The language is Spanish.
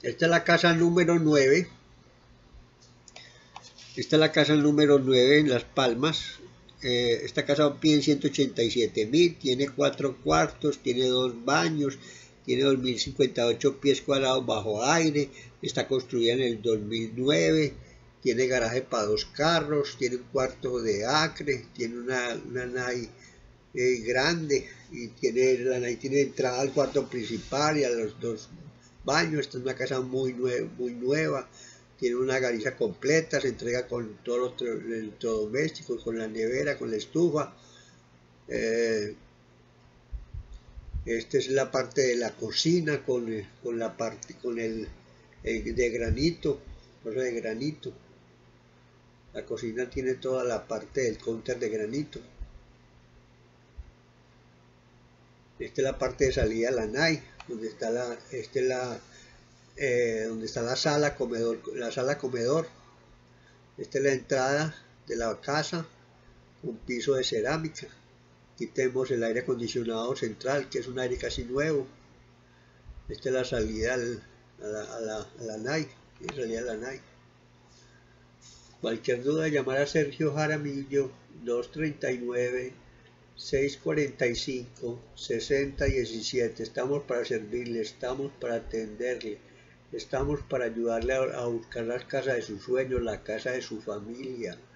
Esta es la casa número 9. Esta es la casa número 9 en Las Palmas. Esta casa pide 187.000, tiene 4 cuartos, tiene 2 baños, tiene 2.058 pies cuadrados bajo aire, está construida en el 2009, tiene garaje para 2 carros, tiene un cuarto de acre, tiene una nave grande y la nave tiene entrada al cuarto principal y a los 2 baños. Esta es una casa muy nueva. Tiene una gariza completa, se entrega con todos los electrodomésticos, con la nevera, con la estufa. Esta es la parte de la cocina con el de granito, cosa de granito. La cocina tiene toda la parte del counter de granito. Esta es la parte de salida a la nave, donde está donde está la sala comedor. Esta es la entrada de la casa, un piso de cerámica. Aquí tenemos el aire acondicionado central, que es un aire casi nuevo. Esta es la salida a la nave. Cualquier duda, llamar a Sergio Jaramillo, 239-645-6017. Estamos para servirle, estamos para atenderle, estamos para ayudarle a buscar la casa de sus sueños, la casa de su familia.